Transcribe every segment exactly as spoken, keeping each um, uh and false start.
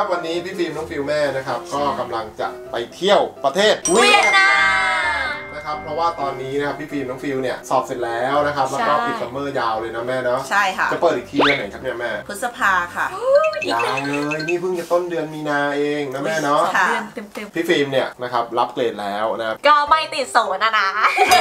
ครับวันนี้พี่ฟิล์มน้องฟิลแม่นะครับก็กำลังจะไปเที่ยวประเทศเวียดนามนะครับเพราะว่าตอนนี้นะครับพี่ฟิล์มน้องฟิลเนี่ยสอบเสร็จแล้วนะครับแล้วก็ปิดซัมเมอร์ยาวเลยนะแม่เนาะใช่ค่ะจะเปิดอีกทีเดือนไหนครับเนี่ยแม่พฤษภาค่ะยาวเลยนี่เพิ่งจะต้นเดือนมีนาเองนะแม่เนาะเดือนเต็มๆพี่ฟิล์มเนี่ยนะครับรับเกรดแล้วนะครับก็ไม่ติดศูนย์นะนะ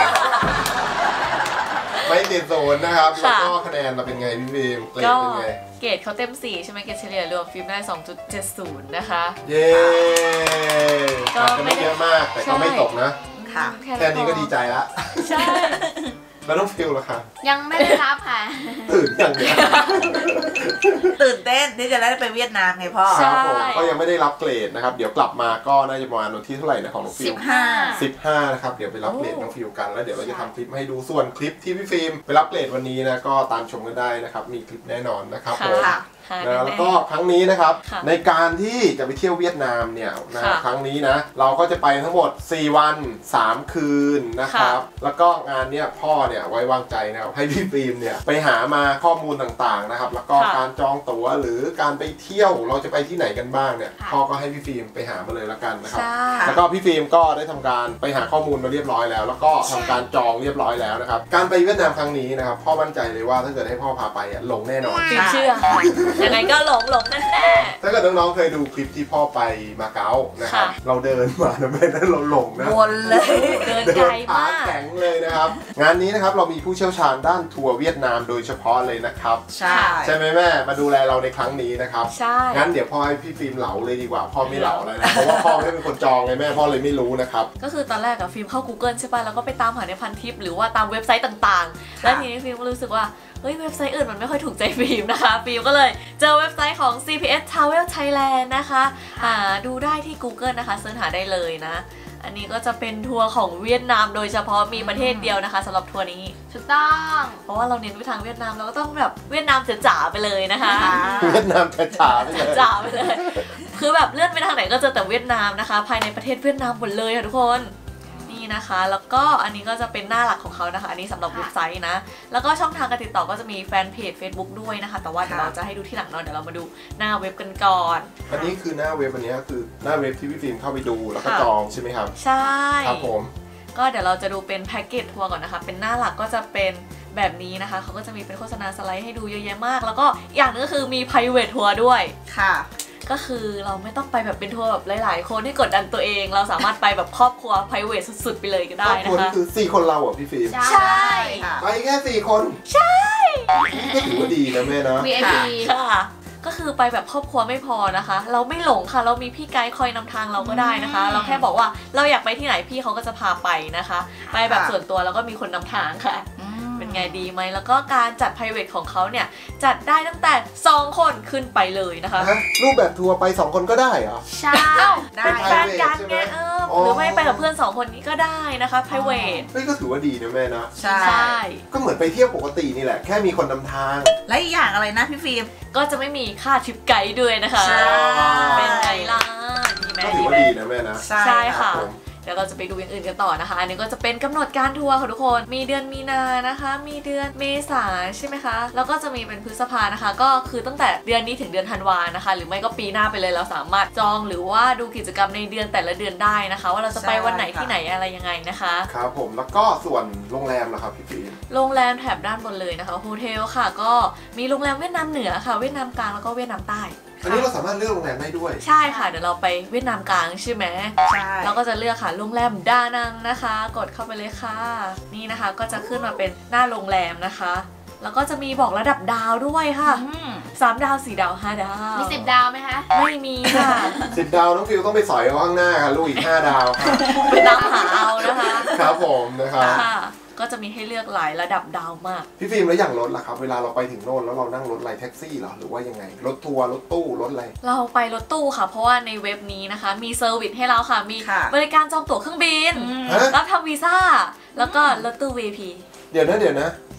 ไม่ติดศูนย์นะครับแล้วก็คะแนนเราเป็นไงพี่ฟิล์มเกรดเป็นไงเกรดเขาเต็มสี่ใช่ไหมเกรดเฉลี่ยรวมฟิล์มได้ สองจุดเจ็ดศูนย์ นะคะเย้ก็ไม่เยอะมากแต่ก็ไม่ตกนะค่ะแค่นี้ก็ดีใจละใช่แล้วต้องฟิลล่ะคะยังไม่ได้รับค่ะตื่นอย่างเดียวตื่นเต้นที่จะได้ไปเวียดนามไงพ่อครับผมก็ยังไม่ได้รับเกรดนะครับเดี๋ยวกลับมาก็น่าจะประมาณวันที่เท่าไหร่นะของน้องฟิลสิบห้าสิบห้านะครับเดี๋ยวไปรับเกรดน้องฟิลกันแล้วเดี๋ยวเราจะทำคลิปให้ดูส่วนคลิปที่พี่ฟิล์มไปรับเกรดวันนี้นะก็ตามชมกันได้นะครับมีคลิปแน่นอนนะครับผมนะแล้วก็ครั้งนี้นะครับในการที่จะไปเที่ยวเวียดนามเนี่ยนะครั้งนี้นะเราก็จะไปทั้งหมดสี่วันสามคืนนะครับแล้วก็งานเนี้ยพ่อเนี่ยไว้วางใจนะครับให้พี่ฟิล์มเนี่ยไปหามาข้อมูลต่างๆนะครับแล้วก็การจองตั๋วหรือการไปเที่ยวเราจะไปที่ไหนกันบ้างเนี่ยพ่อก็ให้พี่ฟิล์มไปหามาเลยละกันนะครับแล้วก็พี่ฟิล์มก็ได้ทำการไปหาข้อมูลมาเรียบร้อยแล้วแล้วก็ทำการจองเรียบร้อยแล้วนะครับการไปเวียดนามครั้งนี้นะครับพ่อมั่นใจเลยว่าถ้าเกิดให้พ่อพาไปอ่ะหลงแน่นอนเชื่อยังไงก็หลงหลงแน่ๆถ้าเกิดน้องๆเคยดูคลิปที่พ่อไปมาเก๊านะครับเราเดินมานะแม่นั้นเราหลงนะวนเลยเดินไกลมากแข็งเลยนะครับงานนี้นะครับเรามีผู้เชี่ยวชาญด้านทัวร์เวียดนามโดยเฉพาะเลยนะครับใช่ใช่ไหมแม่มาดูแลเราในครั้งนี้นะครับใช่งั้นเดี๋ยวพ่อให้พี่ฟิล์มเหลาเลยดีกว่าพ่อไม่เหลาเลยนะเพราะว่าพ่อไม่เป็นคนจองไงแม่พ่อเลยไม่รู้นะครับก็คือตอนแรกอะฟิล์มเข้า Google ใช่ป่ะแล้วก็ไปตามหาในพันทิปหรือว่าตามเว็บไซต์ต่างๆแล้วทีนี้ฟิล์มก็รู้สึกว่าเฮ้ยเว็บไซต์อื่นมันไม่ค่อยถูกใจฟิล์มนะคะฟิล์มก็เลยเจอเว็บไซต์ของ ซี พี เอส Travel Thailand นะคะหาดูได้ที่ Google นะคะเสิร์ชหาได้เลยนะอันนี้ก็จะเป็นทัวร์ของเวียดนามโดยเฉพาะมีประเทศเดียวนะคะสำหรับทัวร์นี้ถูกต้องเพราะว่าเราเน้นไปทางเวียดนามเราก็ต้องแบบเวียดนามจ๋าๆไปเลยนะคะเวียดนามจ๋าๆไปเลยจ๋าไปเลยคือแบบเลื่อนไปทางไหนก็เจอแต่เวียดนามนะคะภายในประเทศเวียดนามหมดเลยค่ะทุกคนนี่นะคะแล้วก็อันนี้ก็จะเป็นหน้าหลักของเขานะคะอันนี้สำหรับเว็บไซต์นะแล้วก็ช่องทางการติดต่อก็จะมีแฟนเพจ Facebook ด้วยนะคะแต่ว่าเดี๋ยวเราจะให้ดูที่หลังเนาะเดี๋ยวเรามาดูหน้าเว็บกันก่อนอันนี้คือหน้าเว็บอันนี้คือหน้าเว็บที่พี่ฟิล์มเข้าไปดูแล้วก็จองใช่ไหมครับใช่ครับผมก็เดี๋ยวเราจะดูเป็นแพ็กเกจทัวร์ก่อนนะคะเป็นหน้าหลักก็จะเป็นแบบนี้นะคะเขาก็จะมีเป็นโฆษณาสไลด์ให้ดูเยอะแยะมากแล้วก็อย่างนึงก็คือมี private ทัวร์ด้วยค่ะก็คือเราไม่ต้องไปแบบเป็นทัวร์แบบหลายๆคนที่กดดันตัวเองเราสามารถไปแบบครอบครัว private สุดๆไปเลยก็ได้นะคะครอบครัวนี่คือสี่คนเราอ่ะพี่ฟิล์มใช่ไปแค่สี่คนใช่ก็ถือว่าดีนะแม่นะวี ไอ พีค่ะก็คือไปแบบครอบครัวไม่พอนะคะเราไม่หลงค่ะเรามีพี่ไกด์คอยนำทางเราก็ได้นะคะเราแค่บอกว่าเราอยากไปที่ไหนพี่เขาก็จะพาไปนะคะไปแบบส่วนตัวแล้วก็มีคนนำทางค่ะเป็นไงดีไหมแล้วก็การจัด private ของเขาเนี่ยจัดได้ตั้งแต่สองคนขึ้นไปเลยนะคะรูปแบบทัวร์ไปสองคนก็ได้เหรอใช่เป็นแฟนกันไงเออหรือไม่ไปกับเพื่อนสองคนนี้ก็ได้นะคะ private เฮ้ยก็ถือว่าดีนะแม่นะใช่ก็เหมือนไปเที่ยวปกตินี่แหละแค่มีคนนำทางและอีกอย่างอะไรนะพี่ฟิล์มก็จะไม่มีค่าทริปไกด์ด้วยนะคะเป็นไงล่ะดีไหมก็ถือว่าดีนะแม่นะใช่ค่ะเดี๋ยวเราจะไปดูอย่างอื่นกันต่อนะคะอันนี้ก็จะเป็นกำหนดการทัวร์ค่ะทุกคนมีเดือนมีนานะคะมีเดือนเมษาใช่ไหมคะแล้วก็จะมีเป็นพฤษภานะคะก็คือตั้งแต่เดือนนี้ถึงเดือนธันวานะคะหรือไม่ก็ปีหน้าไปเลยเราสามารถจองหรือว่าดูกิจกรรมในเดือนแต่ละเดือนได้นะคะว่าเราจะไปวันไหนที่ไหนอะไรยังไงนะคะครับผมแล้วก็ส่วนโรงแรมล่ะครับพี่ฟิล์มโรงแรมแถบด้านบนเลยนะคะโฮเทลค่ะก็มีโรงแรมเวียดนามเหนือค่ะเวียดนามกลางแล้วก็เวียดนามใต้อันนี้เราสามารถเลือกโรงแรมได้ด้วยใช่ค่ะเดี๋ยวเราไปเวียดนามกลางใช่ไหมใช่เราก็จะเลือกค่ะโรงแรมดานังนะคะกดเข้าไปเลยค่ะนี่นะคะก็จะขึ้นมาเป็นหน้าโรงแรมนะคะแล้วก็จะมีบอกระดับดาวด้วยค่ะสามดาวสี่ดาวห้าดาวมีสิบดาวไหมคะไม่มีค่ะสิบดาวน้องฟิวต้องไปสอยเอาข้างหน้าค่ะลูกอีกห้าดาวไปตามหาเอานะคะครับผมนะครับก็จะมีให้เลือกหลายระดับดาวมากพี่ฟิล์มแล้วอย่างรถล่ะครับเวลาเราไปถึงโน่นแล้วเรานั่งรถอะไรแท็กซี่เหรอหรือว่ายังไงรถทัวร์รถตู้รถอะไรเราไปรถตู้ค่ะเพราะว่าในเว็บนี้นะคะมีเซอร์วิสให้เราค่ะมีบริการจองตั๋วเครื่องบินรับทำวีซ่าแล้วก็รถตู้ วี ไอ พีเดี๋ยวนะเดี๋ยวนะ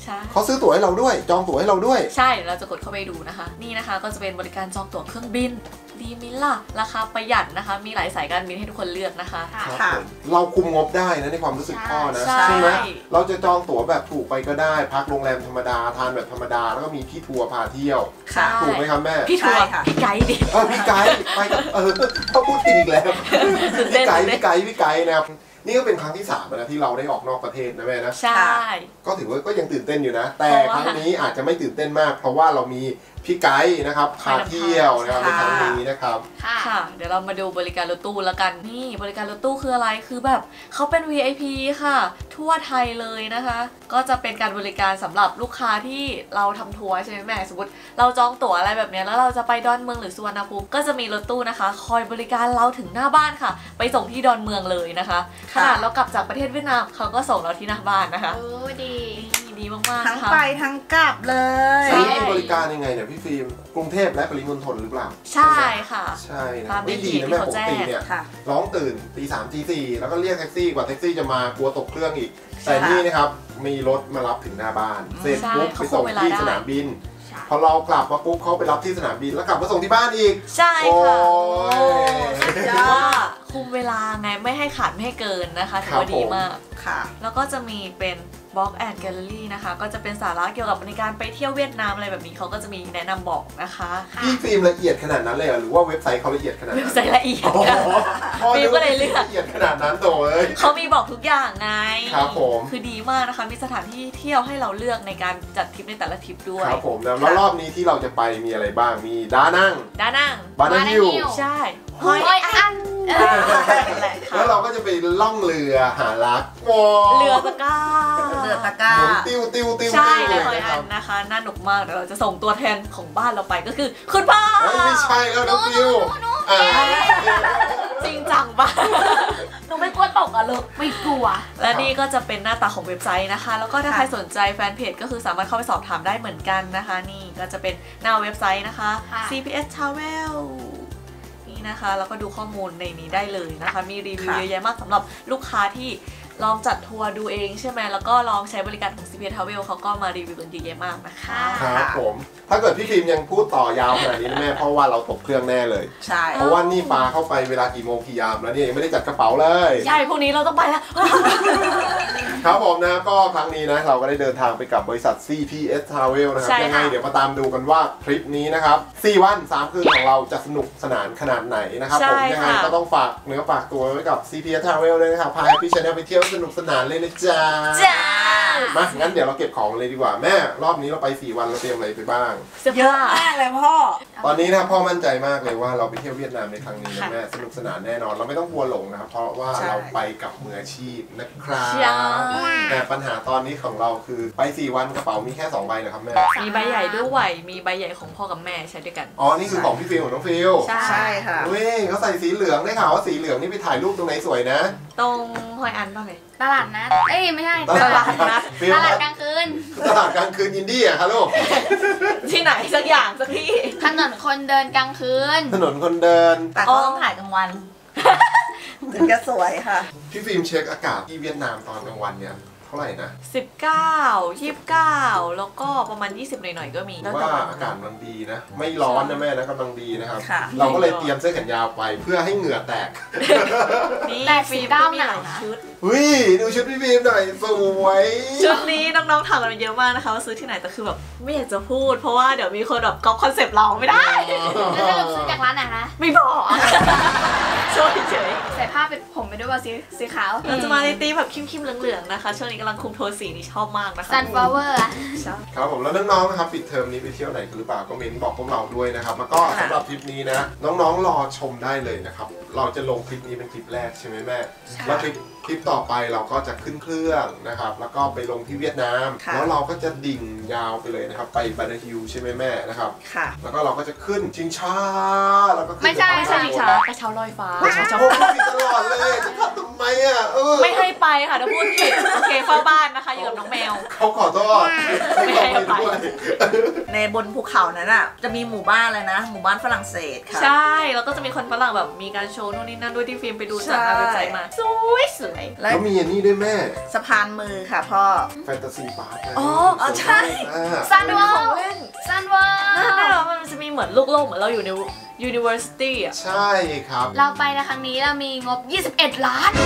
ใช่เขาซื้อตั๋วให้เราด้วยจองตั๋วให้เราด้วยใช่เราจะกดเข้าไปดูนะคะนี่นะคะก็จะเป็นบริการจองตั๋วเครื่องบินดีมิล่ะราคาประหยัดนะคะมีหลายสายการบินให้ทุกคนเลือกนะคะครับผมเราคุมงบได้นะในความรู้สึกพ่อนะใช่ใช่ไหมเราจะจองตั๋วแบบถูกไปก็ได้พักโรงแรมธรรมดาทานแบบธรรมดาแล้วก็มีพี่ทัวร์พาเที่ยวค่ะถูกไหมครับแม่พี่ทัวร์ใช่ค่ะพี่ไกด์ดิเออพี่ไกด์ไปกับเออเขาพูดผิดอีกแล้วตื่นเต้พี่นไกด์ตื่นเต้นพี่ไกด์พี่ไกด์นะครับนี่ก็เป็นครั้งที่สามแล้วนะที่เราได้ออกนอกประเทศนะแม่นะใช่ก็ถือว่าก็ยังตื่นเต้นอยู่นะ แต่เพราะว่าครั้งนี้อาจจะไม่ตื่นเต้นมาก เพราะว่าเรามีพี่ไกด์นะครับพาเที่ยวนะครับในค่ะครั้งนี้นะครับค่ะค่ะเดี๋ยวเรามาดูบริการรถตู้แล้วกันนี่บริการรถตู้คืออะไรคือแบบเขาเป็น วี ไอ พี ค่ะ ทั่วไทยเลยนะคะ ก็จะเป็นการบริการสำหรับลูกค้าที่เราทำทัวร์ใช่ไหมแม่สมมติเราจองตั๋วอะไรแบบเนี้ยแล้วเราจะไปดอนเมืองหรือสุวรรณภูมิก็จะมีรถตู้นะคะ คอยบริการเราถึงหน้าบ้านค่ะ ไปส่งที่ดอนเมืองเลยนะคะขค่ะนาดเรากลับจากประเทศเวียดนามเขาก็ส่งเราที่หน้าบ้านนะคะโอ้ดีนี่ดีมากๆทั้งนะคะไปทั้งกลับเลยใช่นี่บริการยังไงเนี่ยพี่ฟิล์มกรุงเทพและปริมณฑลหรือเปล่าใช่ค่ะใช่นะตามไม่ที่ดีนะแม่เขาปกแจ้งติเนี่ยค่ะร้องตื่นตีสามตีสี่แล้วก็เรียกแท็กซี่กว่าแท็กซี่จะมากลัวตกเครื่องอีกใช่แต่นี่นะครับมีรถมารับถึงหน้าบ้าน เสร็จใช่ปุ๊บไปเขาส่งคุมเวลาที่ได้สนามบินใช่พอเรากลับมาปุ๊บเขาไปรับที่สนามบินแล้วกลับมาส่งที่บ้านอีกใช่ค่ะโอ้ยถือว่าคุมเวลาไงไม่ให้ขาดไม่ให้เกินนะคะถือว่าดีมากค่ะแล้วก็จะมีเป็น Blog and Gallery นะคะ ก็จะเป็นสาระเกี่ยวกับในการไปเที่ยวเวียดนามอะไรแบบนี้เขาก็จะมีแนะนำบอกนะคะพี่ฟิล์มละเอียดขนาดนั้นเลยเหรอหรือว่าเว็บไซต์เขาละเอียดขนาดเว็นั้บนไซต์ละเอียดโอ้โห พ่อฟิล์มก็เลยเลือกละเอียดขนาดนั้นโตเอ้ยเขามีบอกทุกอย่างไงครับผมคือดีมากนะคะ มีสถานที่เที่ยวให้เราเลือกในการจัดทริปในแต่ละทริปด้วยครับผมแล้วแล้วรอบนี้ที่เราจะไปมีอะไรบ้างมีดานั่งด้านนั่งบานาฮิล Banana Hill ใช่โอ้ยอันเออนั่นแหละค่ะแล้วเราก็จะไปล่องเรือหารักโอ้เรือตะกร้าเรือตะกร้าหมุนติ้วติ้วติ้วใช่ติ้วในคอยนะคอัรับนนะคะ น่าหนุกมากเดี๋ยวเราจะส่งตัวแทนของบ้านเราไปก็คือคุณพ่อเฮ้ยไม่ใช่แล้วน้องฟิวอ่าจริงจังปะหนูไม่กลัวตกอะลูกไม่กลัวและนี่ก็จะเป็นหน้าตาของเว็บไซต์นะคะ แล้วก็ถ้าใครสนใจแฟนเพจก็คือสามารถเข้าไปสอบถามได้เหมือนกันนะคะ นี่ก็จะเป็นหน้าเว็บไซต์นะคะค่ะซี พี เอส Travel นี่นะคะแล้วก็ดูข้อมูลในนี้ได้เลยนะคะ มีรีวิวค่ะเยอะแยะมากสำหรับลูกค้าที่ลองจัดทัวร์ดูเองใช่ไหมแล้วก็ลองใช้บริการของ ซี พี เอส Travel เขาก็มารีวิวกันเยอะแยะมากนะคะครับผม ถ้าเกิดพี่ฟิล์มยังพูดต่อยาวขนาดนี้นะแม่เพราะว่าเราตกเครื่องแน่เลยใช่เพราะว่านี่ปลาเข้าไปเวลากี่โมงกี่ยามแล้วเนี่ยยังไม่ได้จัดกระเป๋าเลยใช่พวกนี้เราต้องไปแล้วครับผมนะก็ครั้งนี้นะเราก็ได้เดินทางไปกับบริษัท ซี พี เอส Travel นะครับใช่ค่ะยังไงเดี๋ยวมาตามดูกันว่าทริปนี้นะครับสี่วันสามคืนของเราจะสนุกสนานขนาดไหนนะครับผมยังไงก็ต้องฝากเนื้อฝากตัวไว้กับ ซี พี เอส Travel ด้วยนะครับพาพี่ชาแนลไปเที่ยวสนุกสนานเลยนะจ๊ะจ้ามางั้นเดี๋ยวเราเก็บของเลยดีกว่าแม่รอบนี้เราไปสี่วันเราเตรียมอะไรไปบ้างเสื้อเยอะผ้ามากเลยพ่อตอนนี้นะครับพ่อมั่นใจมากเลยว่าเราไปเที่ยวเวียดนามในครั้งนี้นะค่ะแม่สนุกสนานแน่นอนเราไม่ต้องกลัวหลงนะครับเพราะว่าใช่เราไปกับมืออาชีพนะครับใช่แต่ปัญหาตอนนี้ของเราคือไปสี่วันกระเป๋ามีแค่สองใบเหรอครับแม่มีใบใหญ่ด้วยมีใบใหญ่ของพ่อกับแม่ใช้ด้วยกันอ๋อนี่คือของพี่ฟิลของน้องฟิลใช่ใช่ค่ะเว้ยเขาใส่สีเหลืองได้ข่าวว่าสีเหลืองนี่ไปถ่ายรูปตรงไหนสวยนะตรงหอยอันป่ะไหมตลาดนัดเอ้ยไม่ใช่ตลาดนัดฟิลตลาดกลางคืนตลาดกลางคืนยินดี้อะครับลูกที่ไหนสักอย่างสักที่ถนนคนเดินกลางคืนถนนคนเดินแต่ก็ต้องถ่ายกลางวัน ถึงจะสวยค่ะพี่ฟิล์มเช็คอากาศที่เวียดนามตอนกลางวันเนี่ยเท่าไหร่นะสิบเก้า ยี่สิบเก้า แล้วก็ประมาณยี่สิบหน่อยๆก็มีแล้วแต่ว่าวันอากาศกำลังดีนะ ไม่ร้อนนะแม่นะกำลังดีนะครับค่ะเราก็เลยเตรียมเสื้อแขนยาวไปเพื่อให้เหงื่อแตกนี่แต่ฟิล์ม 19 ก็มีหลายหนาวนะชุดวิดูชุดพี่ฟิล์มหน่อยสวยชุดนี้น้องๆถามกันมาเยอะมากนะคะว่าซื้อที่ไหนแต่คือแบบไม่อยากจะพูด เพราะว่าเดี๋ยวมีคนแบบก๊อปคอนเซปต์เราไม่ได้แล้วสรุปซื้อจากร้านไหนคะไม่บอก ช่วยเฉยใส่ผ้าเป็นผมไปด้วยว่าสีสีขาวเราจะมาในธีมแบบคิมๆเหลืองๆนะคะช่วงนี้กำลังคุมโทนสีนี้ชอบมากนะคะ sunflower อะใช่ครับผมแล้วน้องๆนะครับปิดเทอมนี้ไปเที่ยวไหนกันหรือเปล่าก็เมนบอกพวกเราด้วยนะครับแล้วก็สำหรับทริปนี้นะน้องๆรอชมได้เลยนะครับเราจะลงคลิปนี้เป็นคลิปแรกใช่ไหมแม่แล้วคลิปคลิปต่อไปเราก็จะขึ้นเครื่องนะครับแล้วก็ไปลงที่เวียดนามค่ะแล้วเราก็จะดิ่งยาวไปเลยนะครับไปบานาฮิลใช่ไหมแม่นะครับค่ะแล้วก็เราก็จะขึ้นชิงช้าแล้วก็ขึ้นไม่ใช่ไม่ใช่ชิงช้ากระเช้าลอยฟ้ากระเช้าโอ้ยผิดตลอดเลยจะทำทำไมอ่ะเออไม่ให้ไปค่ะถ้าพูดผิดโอเคเฝ้าบ้านนะคะอยู่กับน้องแมวเขาขอโทษไม่ให้ไปด้วยในบนภูเขานั้นอ่ะจะมีหมู่บ้านเลยนะหมู่บ้านฝรั่งเศสค่ะใช่แล้วก็จะมีคนฝรั่งแบบมีการโชว์นู่นนี่นั่นด้วยที่ฟิล์มไปดูจากเว็บไซต์มาสวยสวยแล้วมีอันนี้ด้วยแม่สะพานมือค่ะพ่อแฟนตาซีปาร์คอ๋อใช่ซันวอลซันวอลนั่นแหละมันจะมีเหมือนลูกโลกเหมือนเราอยู่ใน University อ่ะใช่ครับเราไปในครั้งนี้เรามีงบยี่สิบเอ็ดล้าน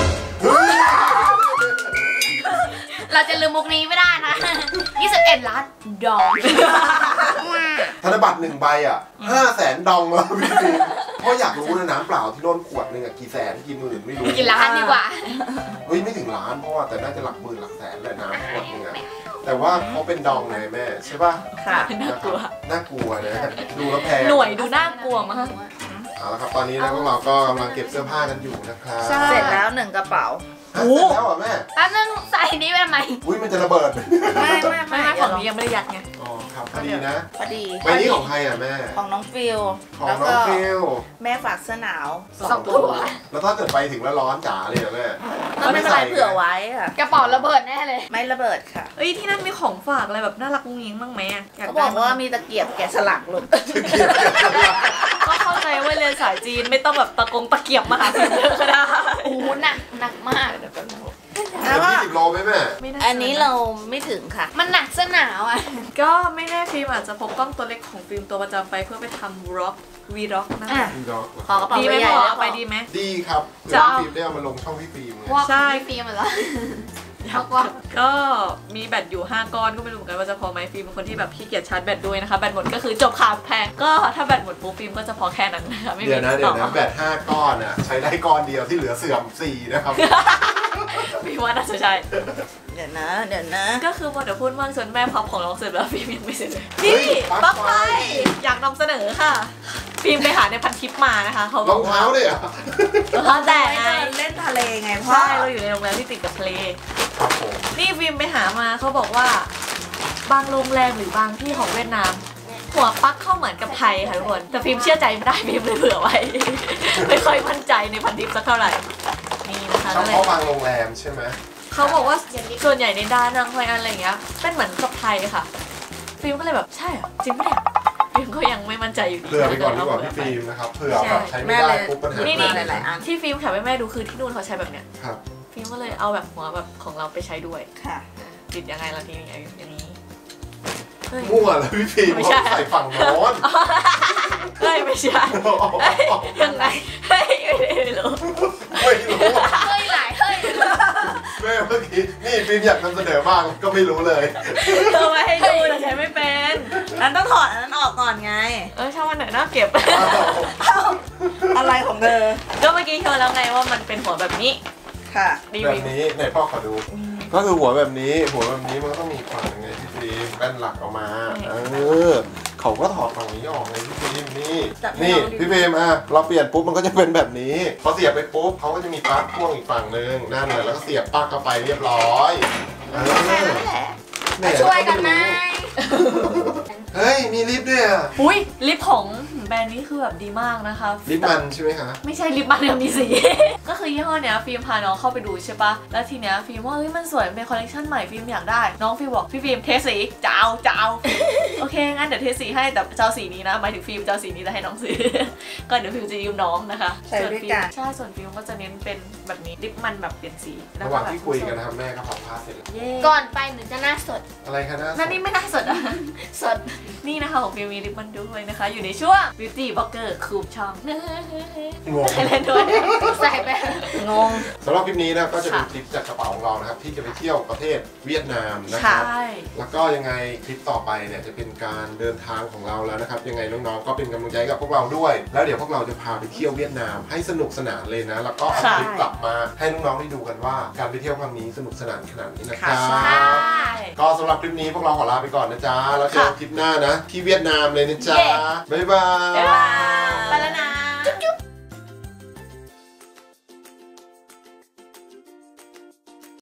เราจะลืมมุกนี้ไม่ได้นะยี่สิบเอ็ดล้านดองธนบัตรหนึ่งใบอ่ะห้าแสนดองเลยพี่ฟิล์มเพราะอยากรู้นะน้ำเปล่าที่โน่นขวดหนึ่งอ่ะกี่แสนกี่หมื่นไม่รู้กี่ล้านดีกว่าเฮ้ยไม่ถึงล้านเพราะว่าแต่น่าจะหลักหมื่นหลักแสนแหละน้ำขวดนึงอ่ะแต่ว่าเขาเป็นดองไงแม่ใช่ป่ะค่ะน่ากลัวน่ากลัวนะดูแล้วแพงหน่วยดูน่ากลัวมากเอาละครับตอนนี้นะพวกเราก็กำลังเก็บเสื้อผ้ากันอยู่นะครับเสร็จแล้วหนึ่งกระเป๋าเสร็จแล้วเหรอแม่แป๊บนึงใส่นี้ไปทำไมอุ้ยมันจะระเบิดไม่ไม่ไม่ของนี้ยังไม่ได้ยัดไงอ๋อครับพอดีนะพอดีใบนี้ของใครอ่ะแม่ของน้องฟิลของน้องฟิลแม่ฝากเสื้อหนาวสองตัวแล้วถ้าเกิดไปถึงแล้วร้อนจ๋าเลยแม่ก็ไม่เป็นไรเผื่อไว้ค่ะกระเป๋าระเบิดแน่เลยไม่ระเบิดค่ะเอ้ยที่นั่นมีของฝากอะไรแบบน่ารักงุ้งยิงบ้างไหมเขาบอกว่ามีตะเกียบแกะสลักลูกก็เข้าใจว่าเรียนสายจีนไม่ต้องแบบตะกงตะเกียบมาหาฟิล์มก็ได้โอ้หนักหนักมากแล้วยี่สิบโลไหมแม่อันนี้เราไม่ถึงค่ะมันหนักเสื้อหนาวอ่ะก็ไม่แน่ฟิล์มอาจจะพกกล้องตัวเล็กของฟิล์มตัวประจำไปเพื่อไปทำวล็อกวีด็อกนะคะขอกระเป๋าดีไหมพ่อไปดีไหมดีครับเดี๋ยวฟิล์มได้เอามาลงช่องพี่ฟิล์มใช่ฟิล์มเหรอก็มีแบตอยู่ห้าก้อนก็ไม่รู้เหมือนกันว่าจะพอไหมฟิล์มเป็นคนที่แบบขี้เกียจชาร์จแบตด้วยนะคะแบตหมดก็คือจบข่าวแพงก็ถ้าแบตหมดปุ๊บฟิล์มก็จะพอแค่นั้นนะคะไม่มีเดี๋ยวนะเดี๋ยวนะแบตห้าก้อนอ่ะใช้ได้ก้อนเดียวที่เหลือเสื่อมสี่นะครับฟิล์มว่าน่าจะใช่เดี๋ยวนะเดี๋ยวนะก็คือพอเดี๋ยวพูดมากจนแม่พับของน้องเสร็จแล้วฟิล์มยังไม่เสร็จเลยนี่ปลั๊กไฟอยากนำเสนอค่ะฟิล์มไปหาในพันทิปมานะคะเขารองเท้าเลยอ่ะเขาแต่เล่นทะเลไงพ่อใช่เราอยู่ในโรงแรมที่ติดกับทะเลนี่ฟิล์มไปหามาเขาบอกว่าบางโรงแรมหรือบางที่ของเวียดนามหัวปลั๊กเข้าเหมือนกับไทยค่ะทุกคนแต่ฟิล์มเชื่อใจไม่ได้ฟิล์มเลยเผื่อไว้ไม่ค่อยมั่นใจในพันทิปสักเท่าไหร่นี่นะคะเฉพาะบางโรงแรมใช่ไหมเขาบอกว่าส่วนใหญ่ในดานังไฮอันอะไรอย่างเงี้ยเป็นเหมือนกับไทยค่ะฟิล์มก็เลยแบบใช่เหรอจริงปะเนี่ยฟิล์มก็ยังไม่มั่นใจอยู่ดีเผื่อไปก่อนดีกว่าพี่ฟิล์มนะครับเผื่อแบบใช้ไม่ได้ปุ๊บปัญหานี่หลายๆอันที่ฟิล์มแถมให้แม่ดูคือที่นู่นเขาใช้แบบเนี้ยฟิล์มก็เลยเอาแบบหัวแบบของเราไปใช้ด้วยค่ะติดยังไงล่ะทีนี้อย่างนี้มั่วแล้วพี่ฟิล์มใส่ฝั่งโน้นเฮ้ยไม่ใช่ยังไงเฮ้ยไม่รู้ไม่รู้เฮ้ยหลายเฮ้ยแม่เมื่อกี้นี่ฟิล์มอยากนำเสนอมากก็ไม่รู้เลยเธอไม่ให้ดูแต่ใช้ไม่เป็นนั้นต้องถอดอันนั้นออกก่อนไงเออช่างมันหน่อยน่าเก็บอะไรของเธอก็เมื่อกี้โชว์แล้วไงว่ามันเป็นหัวแบบนี้ค่ะแบบนี้ไหนพ่อขอดูก็คือหัวแบบนี้หัวแบบนี้มันก็ต้องมีฝั่งไงพี่ฟิล์มแป้นหลักออกมาเออเขาก็ถอดฝั่งนี้ออกไงพี่ฟิล์มนี่นี่พี่ฟิล์มอ่ะเราเปลี่ยนปุ๊บมันก็จะเป็นแบบนี้พอเสียบไปปุ๊บเขาก็จะมีปลั๊กพ่วงอีกฝั่งนึงนั่นเลยแล้วก็เสียบปลั๊กเข้าไปเรียบร้อยเออช่วยกันไหมเฮ้ยมีลิฟต์ด้วยอ่ะอุ้ยลิฟต์ของแบรนด์นี้คือแบบดีมากนะคะลิฟต์มันใช่ไหมคะไม่ใช่ลิฟต์มันเนี่ยมีสีก็คือยี่ห้อเนี้ยฟิล์มพาน้องเข้าไปดูใช่ปะแล้วทีเนี้ยฟิล์มว่าเฮ้ยมันสวยเป็นคอลเลคชันใหม่ฟิล์มอยากได้น้องฟิล์มบอกพี่ฟิล์มเทสสีจะเอาจะเอาโอเคงั้นเดี๋ยวเทสสีให้แต่เจ้าสีนี้นะหมายถึงฟิล์มเจ้าสีนี้จะให้น้องซื้อก็เดี๋ยวฟิล์มจะยืมน้องนะคะส่วนฟิล์มใช่ส่วนฟิล์มก็จะเน้นเป็นแบบนี้ลิฟต์มันแบบเปลี่ยนสีระหว่างที่คุยกันนะครับแม่ก็พับผ้าเสร็จก่อนไปหนูจะหน้าสดอะไรคะหน้านั่นนี่ไม่น่าสดอ่ะสดนี่นะคะของฟิล์มมีลิปมันด้วยนะคะอยู่ในช่วง Beauty Blogger คูปช่องงงเล่นด้วยใส่ไปงงสำหรับคลิปนี้นะก็จะเป็นคลิปจากกระเป๋าของเรานะครับที่จะไปเที่ยวประเทศเวียดนามนะครับแล้วก็ยังไงคลิปต่อไปเนี่ยจะเป็นการเดินทางของเราแล้วนะครับยังไงน้องๆก็เป็นกำลังใจกับพวกเราด้วยแล้วเดี๋ยวพวกเราจะพาไปเที่ยวเวียดนามให้สนุกสนานเลยนะแล้วก็เอาคลิปกลับมาให้น้องๆได้ดูกันว่าการไปเที่ยวครั้งนี้สนุกสนานขนาดนี้นะครับก็สำหรับคลิปนี้พวกเราขอลาไปก่อนนะจ๊ะแล้วเจอคลิปหน้านะที่เวียดนามเลยนะจ๊ะบ๊ายบาย